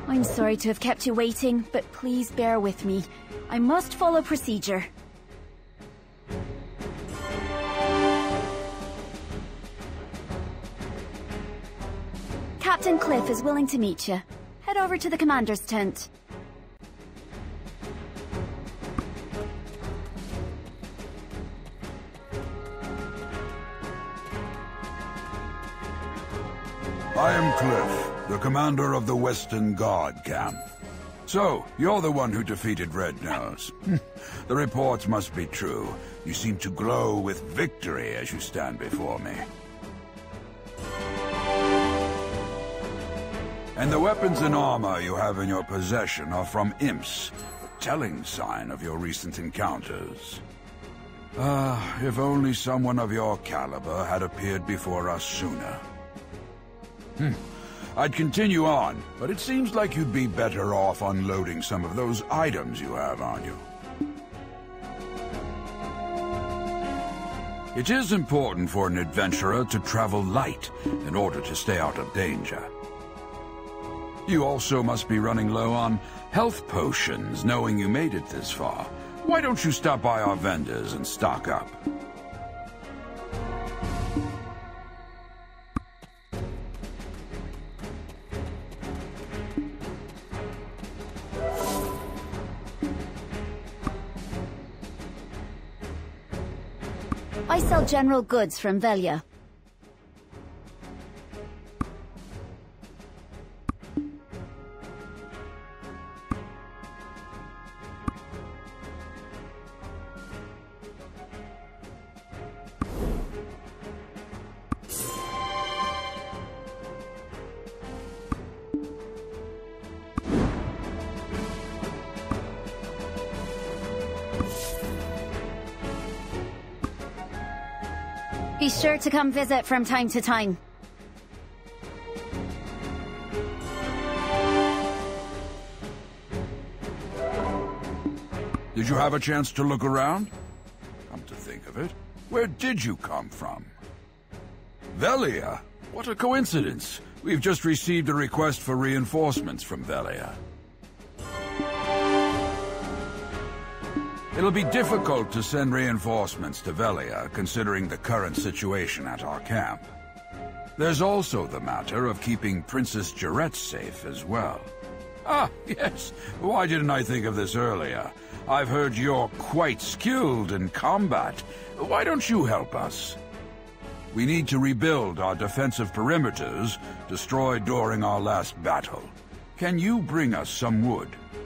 I'm sorry to have kept you waiting, but please bear with me. I must follow procedure. Captain Cliff is willing to meet you. Head over to the commander's tent. I am Cliff, the commander of the Western Guard camp. So, you're the one who defeated Red Nose. The reports must be true. You seem to glow with victory as you stand before me. And the weapons and armor you have in your possession are from imps, a telling sign of your recent encounters. If only someone of your caliber had appeared before us sooner. I'd continue on, but it seems like you'd be better off unloading some of those items you have on you. It is important for an adventurer to travel light in order to stay out of danger. You also must be running low on health potions, knowing you made it this far. Why don't you stop by our vendors and stock up? I sell general goods from Velia. Be sure to come visit from time to time. Did you have a chance to look around? Come to think of it, where did you come from? Velia? What a coincidence. We've just received a request for reinforcements from Velia. It'll be difficult to send reinforcements to Velia, considering the current situation at our camp. There's also the matter of keeping Princess Jarette safe as well. Ah, yes. Why didn't I think of this earlier? I've heard you're quite skilled in combat. Why don't you help us? We need to rebuild our defensive perimeters destroyed during our last battle. Can you bring us some wood?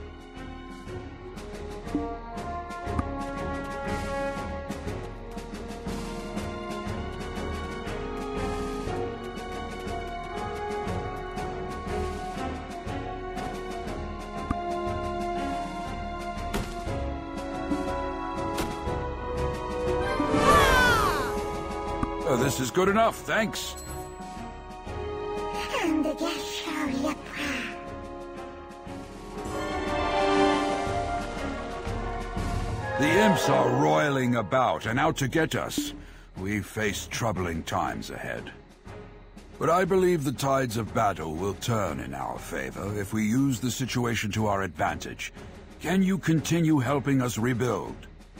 This is good enough, thanks. The imps are roiling about and out to get us. We face troubling times ahead. But I believe the tides of battle will turn in our favor if we use the situation to our advantage. Can you continue helping us rebuild?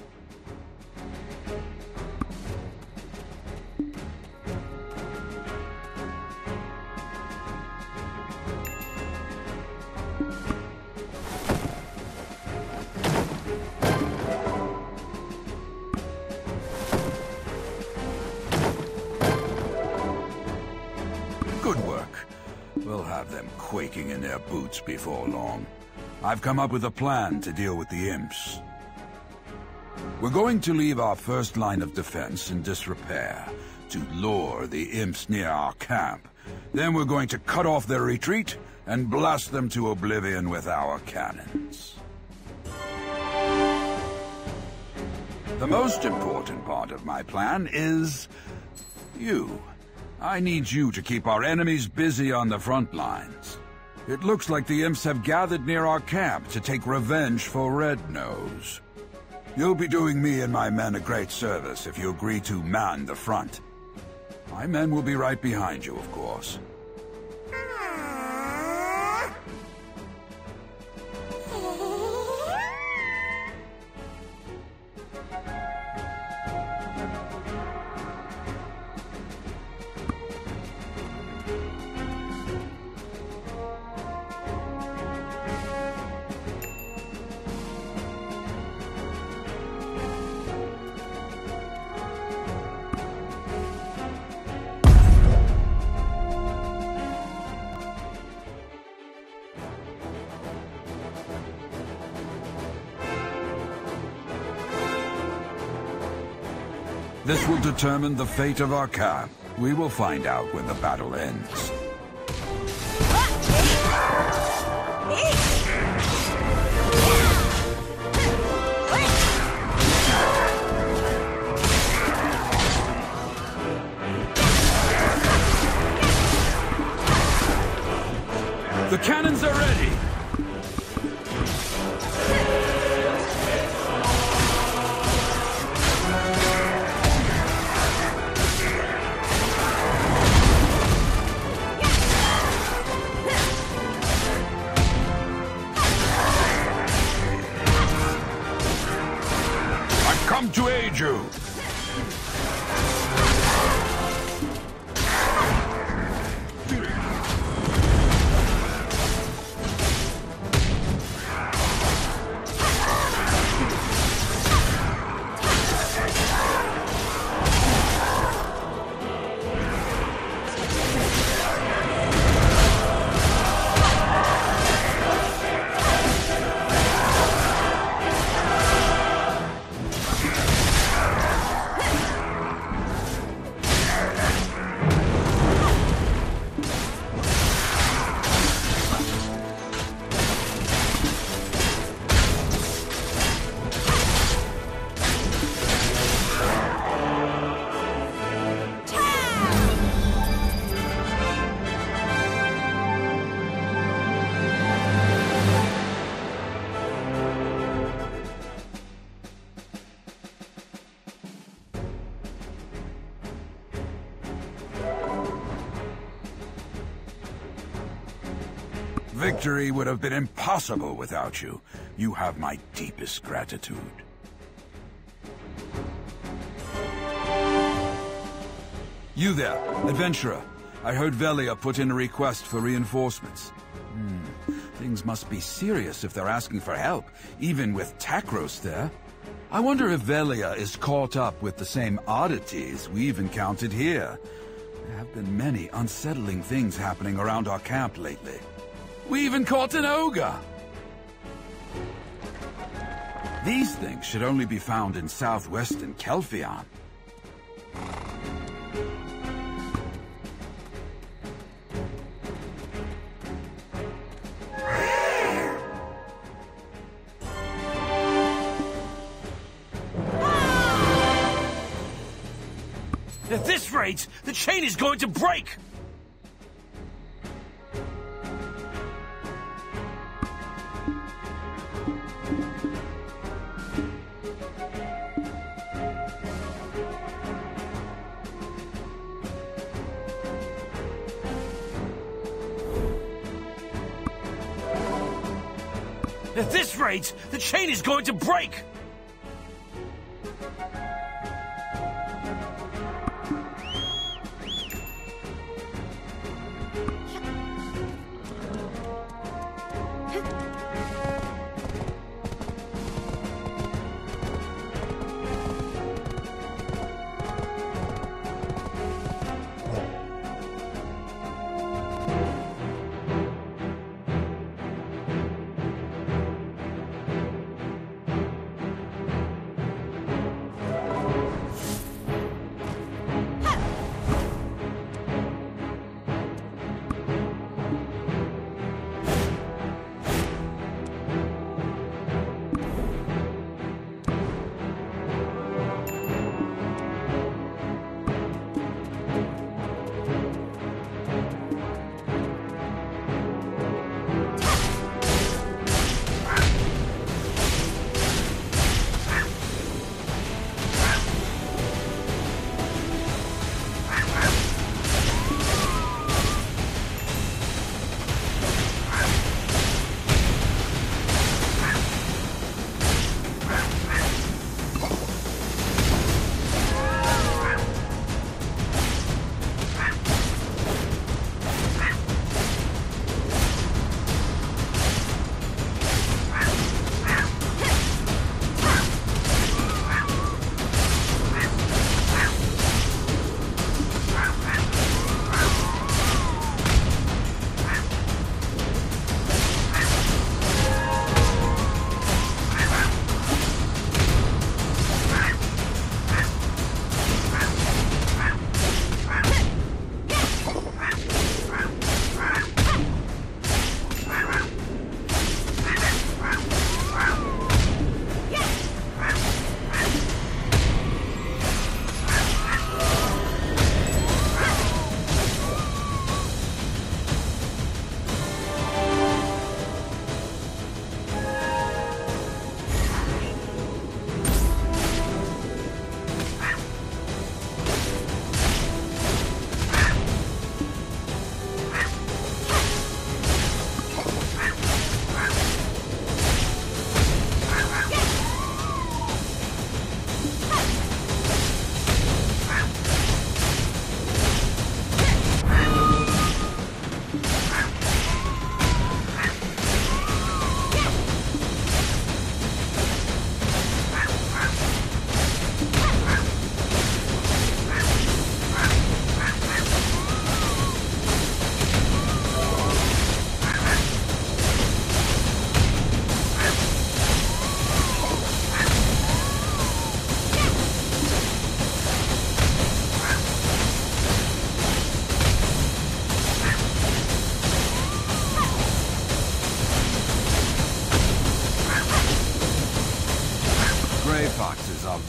Good work. We'll have them quaking in their boots before long. I've come up with a plan to deal with the imps. We're going to leave our first line of defense in disrepair to lure the imps near our camp. Then we're going to cut off their retreat and blast them to oblivion with our cannons. The most important part of my plan is you. I need you to keep our enemies busy on the front lines. It looks like the imps have gathered near our camp to take revenge for Red Nose. You'll be doing me and my men a great service if you agree to man the front. My men will be right behind you, of course. This will determine the fate of our camp. We will find out when the battle ends. The cannons are ready! I've come to aid you! Victory would have been impossible without you. You have my deepest gratitude. You there, adventurer. I heard Velia put in a request for reinforcements. Things must be serious if they're asking for help, even with Takros there. I wonder if Velia is caught up with the same oddities we've encountered here. There have been many unsettling things happening around our camp lately. We even caught an ogre! These things should only be found in southwestern Kelfion. At this rate, the chain is going to break! At this rate, the chain is going to break!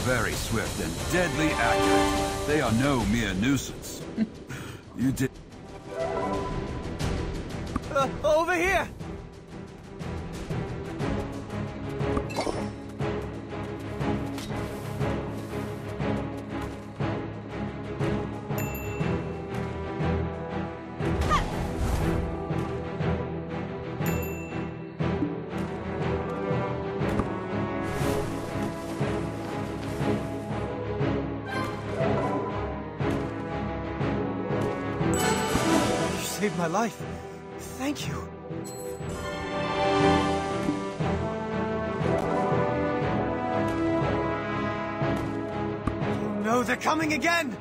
very swift and deadly accurate. They are no mere nuisance. You did... Over here! Saved my life. Thank you. Oh no, they're coming again!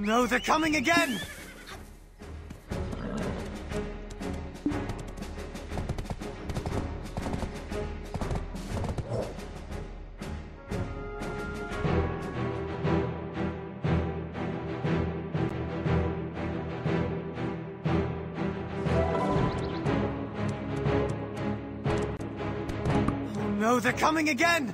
no, they're coming again! No, they're coming again!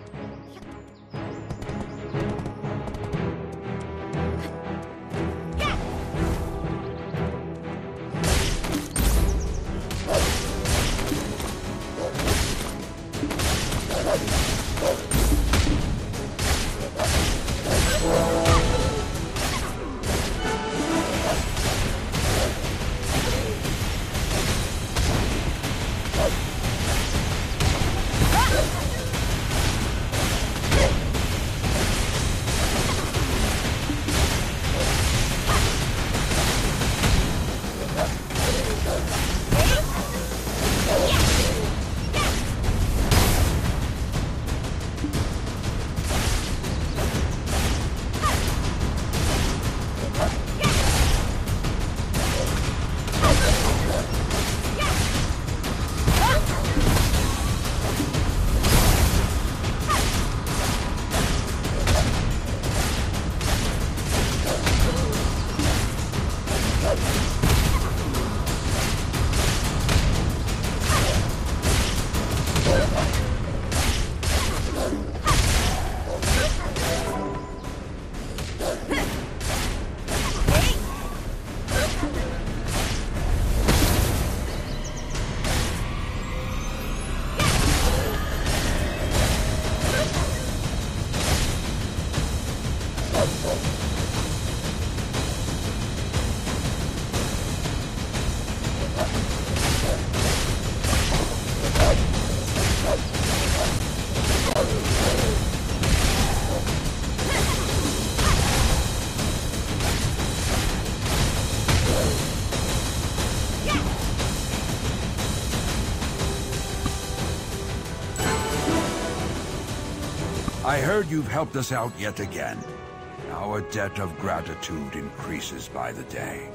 I heard you've helped us out yet again. Our debt of gratitude increases by the day.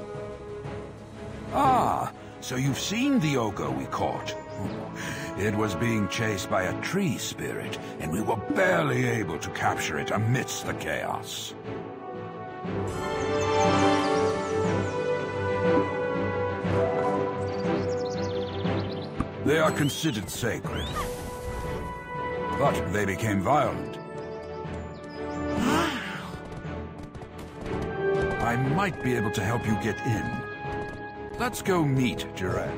Ah, so you've seen the ogre we caught. It was being chased by a tree spirit, and we were barely able to capture it amidst the chaos. They are considered sacred, but they became violent. I might be able to help you get in. Let's go meet Jaret.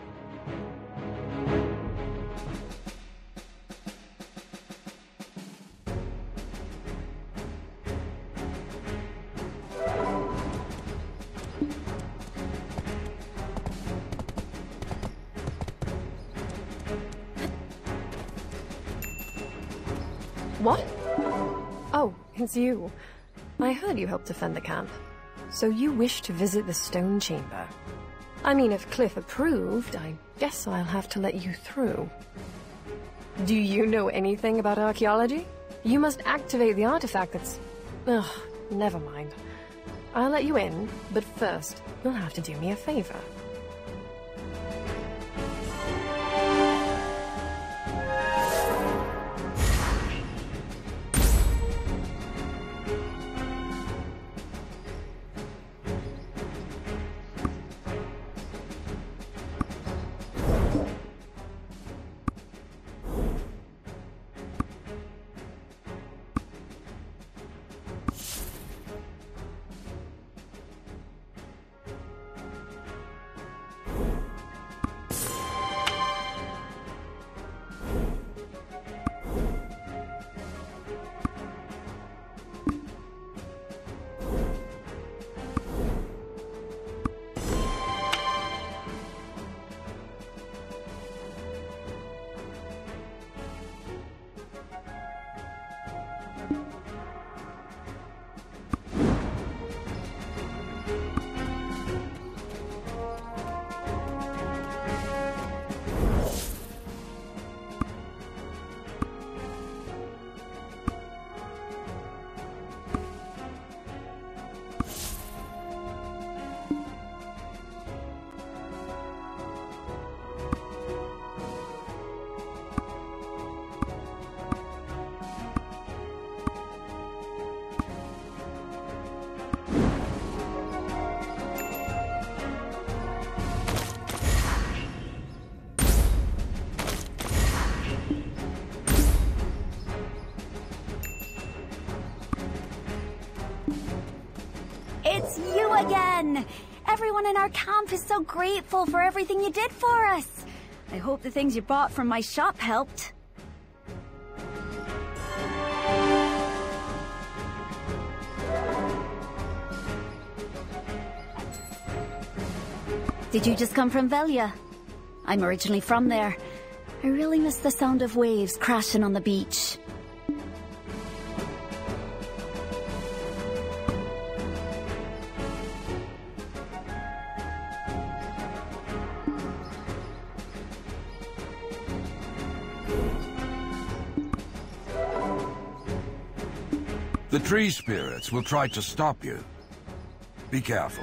What? Oh, it's you. I heard you helped defend the camp. So you wish to visit the Stone Chamber. I mean, if Cliff approved, I guess I'll have to let you through. Do you know anything about archaeology? You must activate the artifact that's... Ugh, never mind. I'll let you in, but first, you'll have to do me a favor. you again! Everyone in our camp is so grateful for everything you did for us. I hope the things you bought from my shop helped. Did you just come from Velia? I'm originally from there. I really miss the sound of waves crashing on the beach. The tree spirits will try to stop you. Be careful.